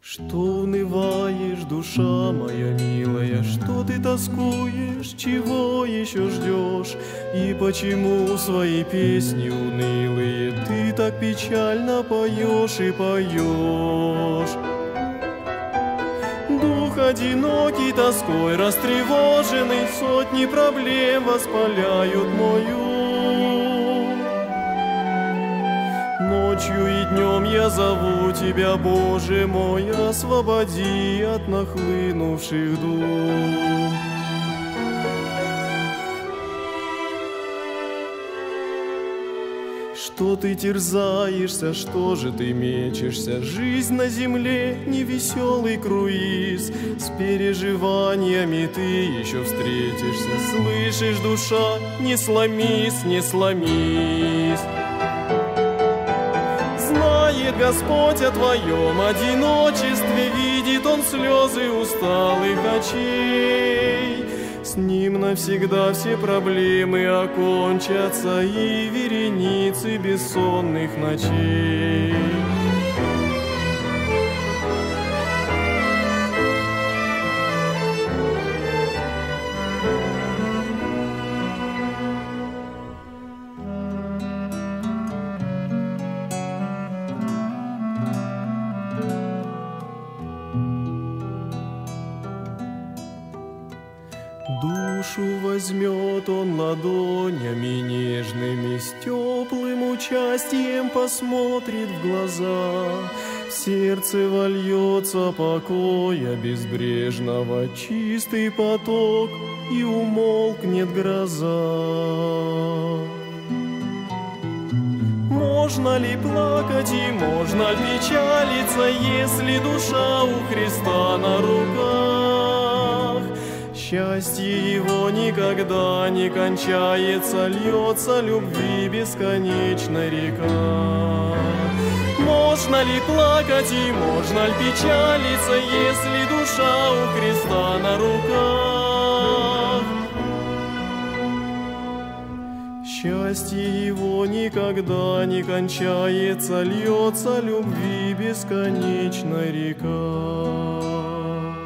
Что унываешь, душа моя милая, что ты тоскуешь, чего еще ждешь? И почему свои песни унылые ты так печально поешь и поешь? Дух одинокий, тоской растревоженный, сотни проблем воспаляют мой ум. Ночью и днем я зову Тебя, Боже мой, освободи от нахлынувших дум. Что ты терзаешься, что же ты мечешься? Жизнь на земле — невеселый круиз. С переживаниями ты еще встретишься. Слышишь, душа, не сломись, не сломись. Знает Господь о твоем одиночестве, видит Он слезы усталых очей. С Ним навсегда все проблемы окончатся и вереницы бессонных ночей. Душу возьмет Он ладонями нежными, с теплым участием посмотрит в глаза. В сердце вольется покоя безбрежного чистый поток, и умолкнет гроза. Можно ли плакать и можно ли печалиться, если душа у Христа на руках? Счастье Его никогда не кончается, льется любви бесконечная река. Можно ли плакать и можно ли печалиться, если душа у Христа на руках? Счастье Его никогда не кончается, льется любви бесконечная река.